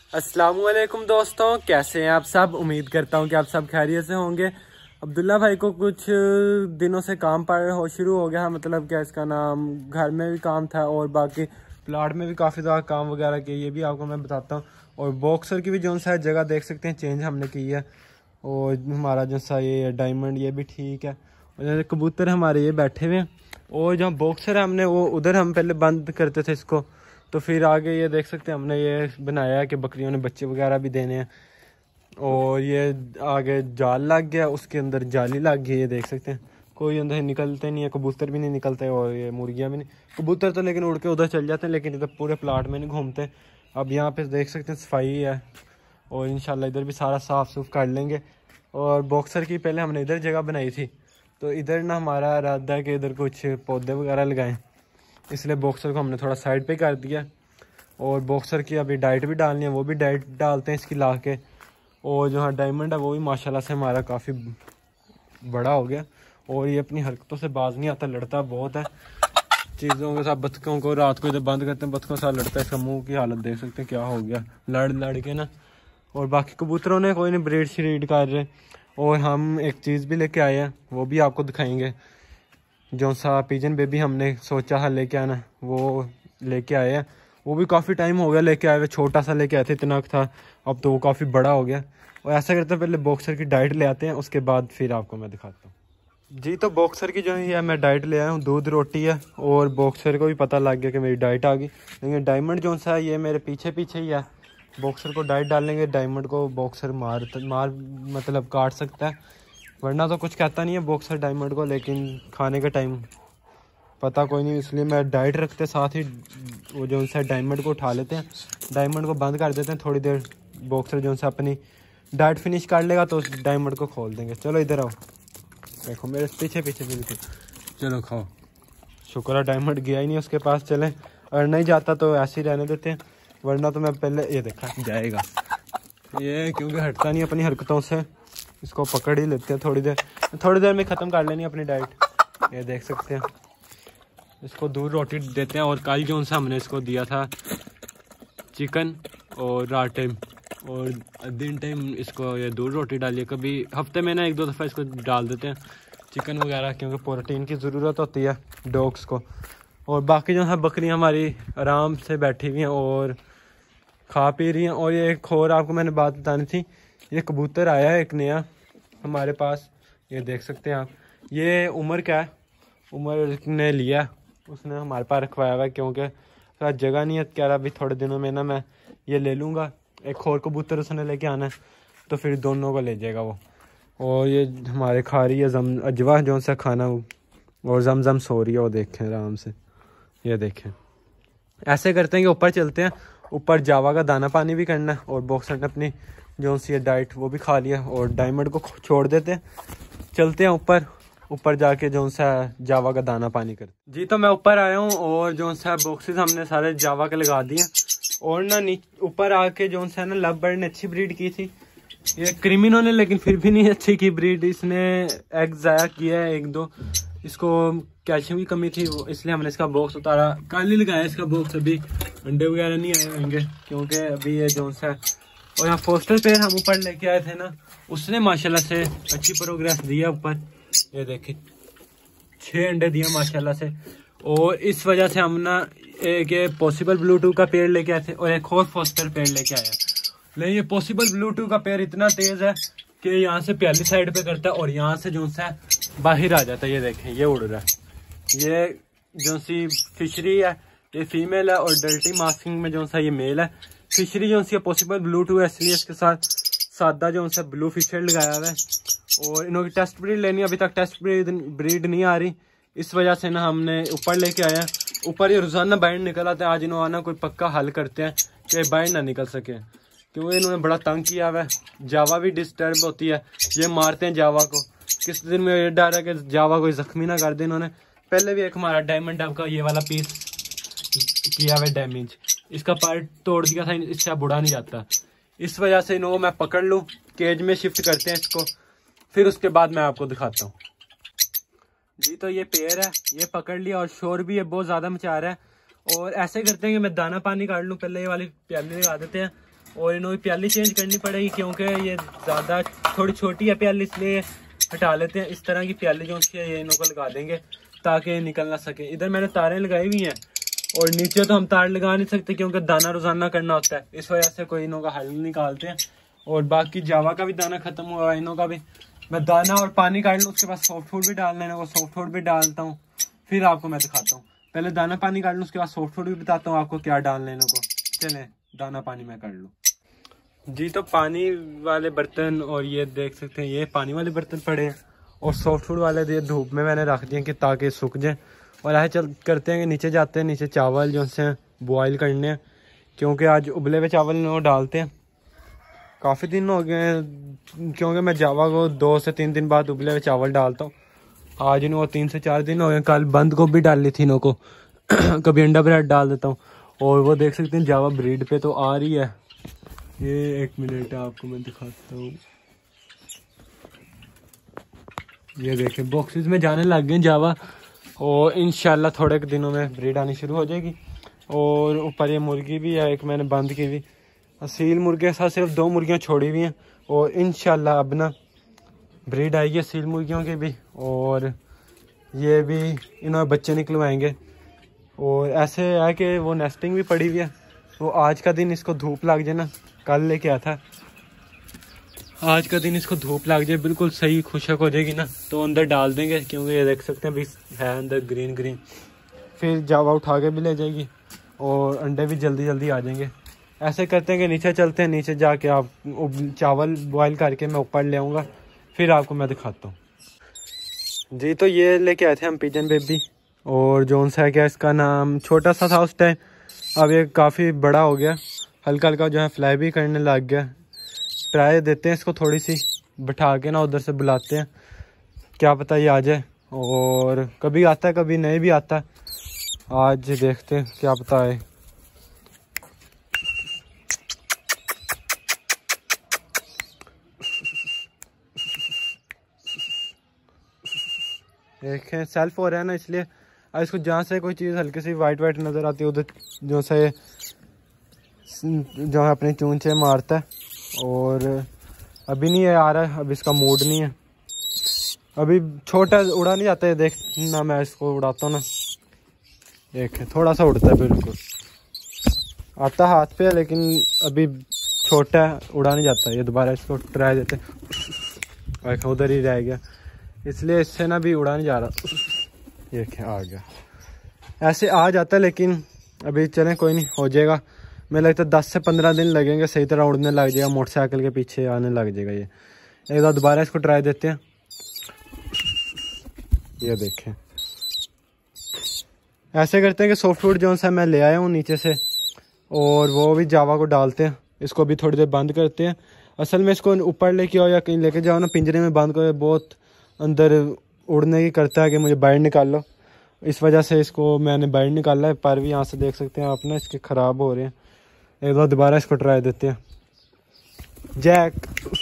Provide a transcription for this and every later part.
अस्सलामुअलैकुम दोस्तों, कैसे हैं आप सब। उम्मीद करता हूं कि आप सब खैरियत से होंगे। अब्दुल्ला भाई को कुछ दिनों से काम पर शुरू हो गया, मतलब क्या इसका नाम, घर में भी काम था और बाकी प्लाट में भी काफ़ी ज़्यादा काम वगैरह किया, ये भी आपको मैं बताता हूँ। और बॉक्सर की भी जो सा जगह देख सकते हैं चेंज हमने की है। और हमारा जो सा ये डायमंड ये भी ठीक है। और कबूतर हमारे ये बैठे हुए हैं। और जहाँ बॉक्सर है हमने वो उधर हम पहले बंद करते थे इसको, तो फिर आगे ये देख सकते हैं हमने ये बनाया है कि बकरियों ने बच्चे वगैरह भी देने हैं। और ये आगे जाल लग गया, उसके अंदर जाली लग गई, ये देख सकते हैं। कोई अंदर निकलते नहीं है, कबूतर भी नहीं निकलते और ये मुर्गियाँ भी नहीं। कबूतर तो लेकिन उड़ के उधर चल जाते हैं, लेकिन इधर पूरे प्लाट में नहीं घूमते। अब यहाँ पे देख सकते हैं सफाई है और इंशाल्लाह इधर भी सारा साफ़ सुफ कर लेंगे। और बॉक्सर की पहले हमने इधर जगह बनाई थी, तो इधर ना हमारा इरादा है कि इधर कुछ पौधे वगैरह लगाएं, इसलिए बॉक्सर को हमने थोड़ा साइड पे कर दिया। और बॉक्सर की अभी डाइट भी डालनी है, वो भी डाइट डालते हैं इसकी ला के। और जो हाँ डायमंड है वो भी माशाल्लाह से हमारा काफ़ी बड़ा हो गया और ये अपनी हरकतों से बाज नहीं आता, लड़ता बहुत है चीज़ों के साथ। बतखों को रात को इधर बंद करते हैं, बतखों के साथ लड़ता है। इसका मुँह की हालत देख सकते हैं क्या हो गया, लड़ लड़ के ना। और बाकी कबूतरों ने कोई नहीं ब्रीड श्रीड कर रहे। और हम एक चीज़ भी लेके आए हैं, वो भी आपको दिखाएंगे। जो सा पिजन बेबी हमने सोचा है लेके आना, वो लेके आए हैं। वो भी काफ़ी टाइम हो गया लेके आए हुए, छोटा सा लेके आए थे, इतना था, अब तो वो काफ़ी बड़ा हो गया। और ऐसा करते हैं पहले बॉक्सर की डाइट ले आते हैं, उसके बाद फिर आपको मैं दिखाता हूँ। जी तो बॉक्सर की जो है मैं डाइट ले आया हूँ, दूध रोटी है। और बॉक्सर को भी पता लग गया कि मेरी डाइट आ गई। लेकिन डायमंड जो सा है ये मेरे पीछे पीछे ही है। बॉक्सर को डाइट डालेंगे, डायमंड को बॉक्सर मार मतलब काट सकता है, वरना तो कुछ कहता नहीं है बॉक्सर डायमंड को, लेकिन खाने के टाइम पता कोई नहीं। इसलिए मैं डाइट रखते साथ ही वो जो सा डायमंड को उठा लेते हैं, डायमंड को बंद कर देते हैं थोड़ी देर। बॉक्सर जो सा अपनी डाइट फिनिश कर लेगा तो उस डायमंड को खोल देंगे। चलो इधर आओ, देखो मेरे पीछे पीछे बिल्कुल। चलो खाओ। शुक्र है डायमंड गया ही नहीं उसके पास। चलें, और नहीं जाता तो ऐसे ही रहने देते हैं, वरना तो मैं पहले ये देखा जाएगा ये, क्योंकि हटता नहीं अपनी हरकतों से। इसको पकड़ ही लेते हैं थोड़ी देर में ख़त्म कर लेनी अपनी डाइट। ये देख सकते हैं, इसको दूध रोटी देते हैं। और कल जो सा हमने इसको दिया था चिकन और रात टाइम और दिन टाइम इसको ये दूध रोटी डालिए। कभी हफ्ते में ना एक दो दफ़ा इसको डाल देते हैं चिकन वगैरह, क्योंकि प्रोटीन की ज़रूरत होती है डॉग्स को। और बाकी जो है बकरियां हमारी आराम से बैठी हुई हैं और खा पी रही हैं। और ये एक और आपको मैंने बात बतानी थी, ये कबूतर आया है एक नया हमारे पास, ये देख सकते हैं आप। ये उमर क्या है, उमर ने लिया, उसने हमारे पास रखवाया हुआ है, क्योंकि शायद जगह नहीं है। कह रहा अभी थोड़े दिनों में ना मैं ये ले लूँगा। एक और कबूतर उसने लेके आना है, तो फिर दोनों को ले जाएगा वो। और ये हमारे खा रही है अजवा जो सा खाना, और जमजम सो रही है, वो देखें आराम से। ये देखें, ऐसे करते हैं कि ऊपर चलते हैं, ऊपर जावा का दाना पानी भी करना है। और बॉक्सर ने अपनी जो सी है डाइट वो भी खा लिया, और डायमंड को छोड़ देते हैं। चलते हैं ऊपर जाके जो सा जावा का दाना पानी करते। जी तो मैं ऊपर आया हूँ और जो सा बॉक्सेस हमने सारे जावा के लगा दिए। और ना ऊपर आके जो सा ना लव बर्ड ने अच्छी ब्रीड की थी, ये क्रिमिनल ने लेकिन फिर भी नहीं अच्छी की ब्रीड। इसने एग ज़ाया किया है एक दो, इसको कैल्शियम की कमी थी, इसलिए हमने इसका बॉक्स उतारा। कल ही लगाया इसका बॉक्स, अभी अंडे वगैरह नहीं आए होंगे क्योंकि अभी ये जो सा। और यहाँ फोस्टर पेयर हम ऊपर लेके आए थे ना, उसने माशाल्लाह से अच्छी प्रोग्रेस दिया ऊपर। ये देखें 6 अंडे दिए माशाल्लाह से। और इस वजह से हम ना एक पॉसिबल ब्लूटूथ का पेड़ लेके आए थे और एक और फोस्टर पेड़ लेके आया। लेकिन ये पॉसिबल ब्लूटूथ का पेड़ इतना तेज है कि यहाँ से पहली साइड पे करता है और यहाँ से जो सा बाहर आ जाता है। ये देखें ये उड़ रहा है। ये जो सी फिशरी है ये फीमेल है, और डल्टी मास्किंग में जो सा ये मेल है। फिशरी जो सी पॉसिबल ब्लूटूथ है, इसलिए इसके साथ सादा जो सा ब्लू फिशर लगाया हुआ है। और इन्होंने टेस्ट ब्रीड लेनी, अभी तक टेस्ट ब्रीड नहीं आ रही, इस वजह से ना हमने ऊपर लेके आया। ऊपर ये रोजाना बाहर निकल आते हैं, आज इन्होंने आना कोई पक्का हल करते हैं कि बाहर ना निकल सके, क्योंकि इन्होंने बड़ा तंग किया हुआ है। जावा भी डिस्टर्ब होती है, ये मारते हैं जावा को। किस दिन में ये डर है कि जावा कोई जख्मी ना कर दे इन्होंने। पहले भी एक हमारा डायमंड का ये वाला पीस किया हुआ डैमेज, इसका पार्ट तोड़ दिया था, इससे बुढ़ा नहीं जाता। इस वजह से इनको मैं पकड़ लूँ, केज में शिफ्ट करते हैं इसको, फिर उसके बाद मैं आपको दिखाता हूँ। जी तो ये पेड़ है, ये पकड़ लिया और शोर भी ये बहुत ज़्यादा मचा रहा है। और ऐसे करते हैं कि मैं दाना पानी काट लूँ, पहले ये वाली प्याली लगा देते हैं और इन्होंने प्याली चेंज करनी पड़ेगी क्योंकि ये ज़्यादा थोड़ी छोटी है प्याली, इसलिए हटा लेते हैं। इस तरह की प्याली जो है ये इन्हों को लगा देंगे ताकि निकल ना सके। इधर मैंने तारें लगाई हुई हैं और नीचे तो हम तार लगा नहीं सकते क्योंकि दाना रोजाना करना होता है, इस वजह से कोई इन्हों का हल निकालते हैं। और बाकी जावा का भी दाना खत्म हुआ, इन्हों का भी मैं दाना और पानी काट लूँ, उसके बाद सॉफ्ट फूड भी डालना है, सॉफ्ट फूड भी डालता हूँ, फिर आपको मैं दिखाता हूँ। पहले दाना पानी काट लूँ, उसके बाद सॉफ्ट फूड भी बताता हूँ आपको क्या डालना है इन्हों को। चलें दाना पानी मैं कर लूँ जी। तो पानी वाले बर्तन और ये देख सकते हैं, ये पानी वाले बर्तन पड़े हैं और सॉफ्ट फूड वाले ये धूप में मैंने रख दिए कि ताकि सूख जाए। और ऐसे चल करते हैं कि नीचे जाते हैं, नीचे चावल जो से बॉयल करने हैं क्योंकि आज उबले हुए चावल वो डालते हैं। काफ़ी दिन हो गए हैं क्योंकि मैं जावा को 2 से 3 दिन बाद उबले हुए चावल डालता हूँ। आज इन्हों 3 से 4 दिन हो गए। कल बंद गोभी डाल ली थी इन्हों को कभी अंडा ब्रेड डाल देता हूँ। और वो देख सकते हैं जावा ब्रीड पे तो आ रही है। ये 1 मिनट आपको मैं दिखाता हूँ। ये देखें बॉक्सेस में जाने लग गए जावा और इंशाल्लाह थोड़े दिनों में ब्रीड आनी शुरू हो जाएगी। और ऊपर ये मुर्गी भी है, एक मैंने बंद की हुई असील मुर्गे के साथ सिर्फ 2 मुर्गियाँ छोड़ी हुई हैं और इंशाल्लाह अब ना ब्रीड आएगी असील मुर्गियों की भी। और ये भी इन्होंने बच्चे निकलवाएंगे। और ऐसे है कि वो नेस्टिंग भी पड़ी हुई है। वो आज का दिन इसको धूप लग जाए ना, कल लेके आया था, आज का दिन इसको धूप लग जाए बिल्कुल सही खुशक हो जाएगी ना तो अंदर डाल देंगे क्योंकि ये देख सकते हैं अभी है अंदर ग्रीन ग्रीन। फिर जावा उठा के भी ले जाएगी और अंडे भी जल्दी जल्दी आ जाएंगे। ऐसे करते हैं कि नीचे चलते हैं, नीचे जाके आप चावल बॉयल करके मैं ऊपर ले आऊँगा, फिर आपको मैं दिखाता हूँ जी। तो ये लेके आए थे हम पिजन बेबी और जोन सा है क्या इसका नाम, छोटा सा था उस टाइम, अब ये काफ़ी बड़ा हो गया, हल्का हल्का जो है फ्लाई भी करने लग गया। ट्राई देते हैं इसको थोड़ी सी बिठा के ना, उधर से बुलाते हैं, क्या पता ये आ जाए। और कभी आता है कभी नहीं भी आता, आज देखते हैं क्या पता है। देखें सेल्फ हो रहा है ना, इसलिए अब इसको जहाँ से कोई चीज़ हल्की सी वाइट वाइट नज़र आती है उधर जो से जो है अपनी चूंचे मारता है। और अभी नहीं आ रहा है, अब इसका मूड नहीं है, अभी छोटा उड़ा नहीं जाता है। देख ना मैं इसको उड़ाता हूँ ना, देख थोड़ा सा उड़ता है, बिल्कुल आता हाथ पे लेकिन अभी छोटा है, उड़ा नहीं जाता। ये दोबारा इसको ट्राई देते हैं, उधर ही रह गया, इसलिए इससे ना भी उड़ा नहीं जा रहा। ये क्या आ गया, ऐसे आ जाता है लेकिन अभी चलें कोई नहीं, हो जाएगा। मुझे लगता है 10 से 15 दिन लगेंगे, सही तरह उड़ने लग जाएगा, मोटरसाइकिल के पीछे आने लग जाएगा। ये एक बार दोबारा इसको ट्राई देते हैं। ये देखें ऐसे करते हैं कि सॉफ्ट फूड जो सा मैं ले आया हूँ नीचे से, और वो भी जावा को डालते हैं, इसको भी थोड़ी देर बंद करते हैं। असल में इसको ऊपर लेके आओ या कहीं लेके जाओ ना, पिंजरे में बंद करो, बहुत अंदर उड़ने की करता है कि मुझे बाहर निकाल लो, इस वजह से इसको मैंने बाहर निकाला है। पर भी यहाँ से देख सकते हैं आप ना, इसके ख़राब हो रहे हैं। एक बार दोबारा इसको ट्राई देते हैं। जैक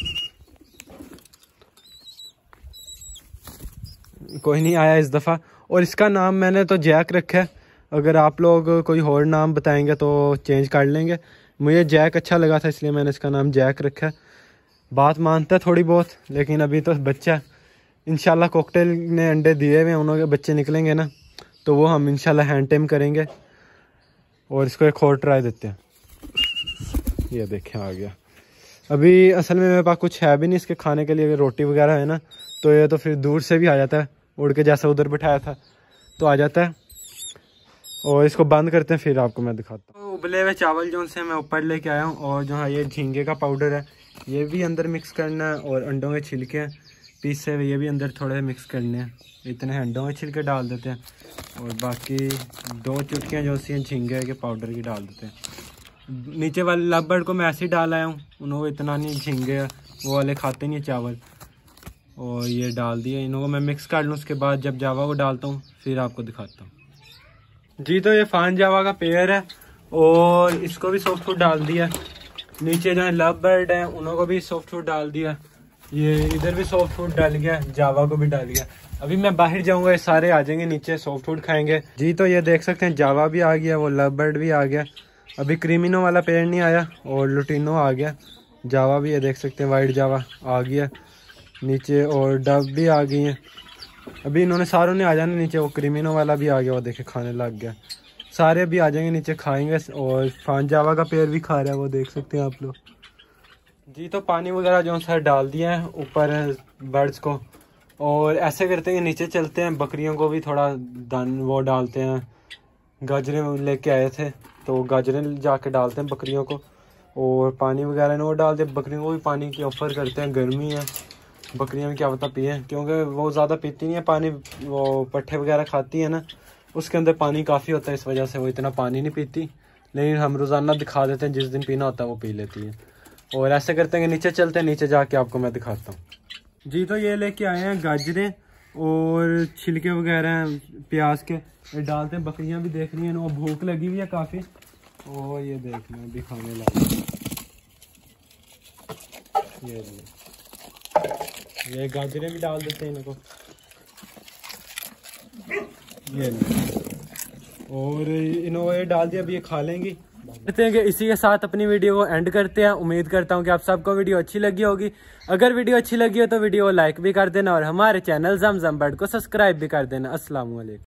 कोई नहीं आया इस दफ़ा, और इसका नाम मैंने तो जैक रखा है, अगर आप लोग कोई और नाम बताएंगे तो चेंज कर लेंगे। मुझे जैक अच्छा लगा था इसलिए मैंने इसका नाम जैक रखा है। बात मानता है थोड़ी बहुत, लेकिन अभी तो बच्चा है। इंशाल्लाह कॉकटेल ने अंडे दिए हुए, उन्होंने बच्चे निकलेंगे ना तो वो हम इंशाल्लाह हैंड टेम करेंगे। और इसको एक और ट्राई देते हैं। ये देखें आ गया। अभी असल में मेरे पास कुछ है भी नहीं इसके खाने के लिए, अगर रोटी वगैरह है ना तो ये तो फिर दूर से भी आ जाता है, उड़ के जैसा उधर बिठाया था तो आ जाता है। और इसको बंद करते हैं, फिर आपको मैं दिखाता हूँ। उबले हुए चावल जो से मैं ऊपर लेके आया हूँ, और जो है ये झींगे का पाउडर है ये भी अंदर मिक्स करना है, और अंडों के छिलके हैं पीसे हुए ये भी अंदर थोड़े मिक्स करने हैं। इतने अंडों के छिलके डाल देते हैं, और बाकी 2 चुटकियाँ जो सी झींगे के पाउडर की डाल देते हैं। नीचे वाले लव को मैं ऐसे ही डाल आया हूँ, उन्होंने इतना नहीं झींगे वो वाले खाते नहीं चावल, और ये डाल दिए इन्हों मैं मिक्स कर लूँ। उसके बाद जब जावा को डालता हूँ फिर आपको दिखाता हूँ जी। तो ये फान जावा का पेयर है, और इसको भी सॉफ्ट फूड डाल दिया। नीचे जो है लव बर्ड है उन्हों को भी सॉफ्ट फूड डाल दिया, ये इधर भी सॉफ्ट फूड डाल गया, जावा को भी डाल गया। अभी मैं बाहर जाऊंगा, ये सारे आ जाएंगे नीचे सॉफ्ट फूड खाएंगे जी। तो ये देख सकते हैं जावा भी आ गया, वो लव बर्ड भी आ गया, अभी क्रीमिनो वाला पेड़ नहीं आया और लुटिनो आ गया, जावा भी है, देख सकते हैं वाइट जावा आ गया नीचे, और डब भी आ गई हैं। अभी इन्होंने सारों ने आ जाना नीचे, वो क्रीमिनो वाला भी आ गया, वो देखे खाने लग गया। सारे अभी आ जाएंगे नीचे, खाएंगे। और फान जावा का पेड़ भी खा रहा है, वो देख सकते हैं आप लोग जी। तो पानी वगैरह जो है डाल दिया है ऊपर बर्ड्स को, और ऐसे करते हैं नीचे चलते हैं, बकरियों को भी थोड़ा दान वो डालते हैं। गाजरें लेके आए थे तो गाजरें जाके डालते हैं बकरियों को, और पानी वगैरह ने वो डाल दे। बकरियों को भी पानी की ऑफ़र करते हैं, गर्मी है, बकरियां भी क्या पता पिए, क्योंकि वो ज़्यादा पीती नहीं है पानी, वो पट्ठे वगैरह खाती है ना, उसके अंदर पानी काफ़ी होता है, इस वजह से वो इतना पानी नहीं पीती। लेकिन हम रोज़ाना दिखा देते हैं, जिस दिन पीना होता है वो पी लेती है। और ऐसे करते हैं कि नीचे चलते हैं, नीचे जाके आपको मैं दिखाता हूँ जी। तो ये लेके आए हैं गाजरें और छिलके वगैरह प्याज के, ये डालते हैं। बकरियां भी देख रही हैं, वो भूख लगी हुई है काफ़ी, और ये देख लें अभी खाने लगे। ये गाजरें भी डाल देते हैं इनको, ये और इन्होंने डाल दिया, अभी ये खा लेंगी। कहते हैं कि इसी के साथ अपनी वीडियो को एंड करते हैं। उम्मीद करता हूं कि आप सबको वीडियो अच्छी लगी होगी। अगर वीडियो अच्छी लगी हो तो वीडियो को लाइक भी कर देना, और हमारे चैनल जमजम बर्ड को सब्सक्राइब भी कर देना। अस्सलाम वालेकुम।